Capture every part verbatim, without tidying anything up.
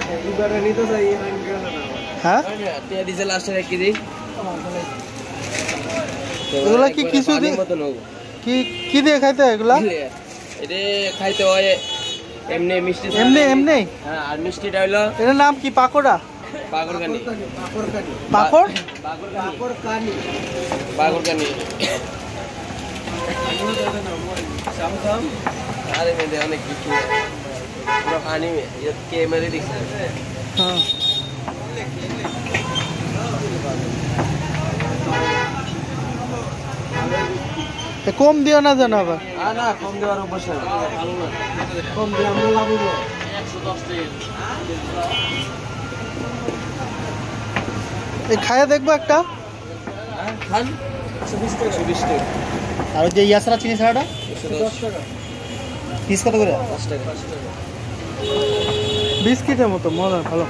হ্যাঁ এগুলা কি কিছু কি কি দিয়ে খাইতে হয় এগুলা? এটা খাইতে হয় এমনি মিষ্টি এমনি এমনি। হ্যাঁ আর মিষ্টিটা হলো এটার নাম কি? পাকোড়া? পাগরকানি। পাকড়? পাগরকানি। পাগরকানি। সামসাম আরে মেদে অনেক কিছু পুরো পানি ये कैमरे दिख रहे हैं। हाँ কম দিও না জানো আবার। আর না কম দেওয়ার অভ্যাস না, ভালো না কম দিয়ে আমরা লাভ হইব একশো দশ টাকা। এই খায়া দেখবো একটা। হ্যাঁ খান একশো বিশ টাকা। একশো বিশ টাকা। আর যে ইয়াসরা চিনি ছাড়াটা একশো দশ টাকা পিস কত করে? পাঁচ টাকা। পাঁচ টাকা বিস্কিটের মতো মজা ভালো।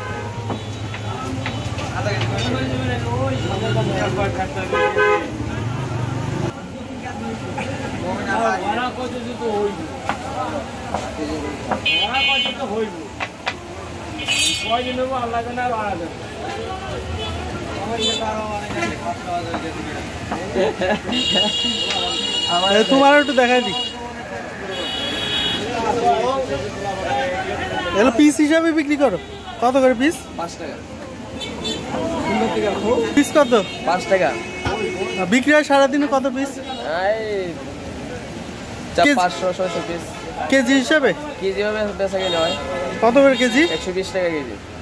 তোমার একটু দেখাই দি। এগুলো পিস হিসাবে বিক্রি করো? কত করে পিস? পাঁচ টাকা। পিস কত? পাঁচ টাকা বিক্রি হয় সারাদিনে কত পিস? পাঁচশো ছয়শো পিস কেজি হিসাবে? কেজি হবে বেচা কিনা হয়। কত করে কেজি? একশো বিশ টাকা কেজি।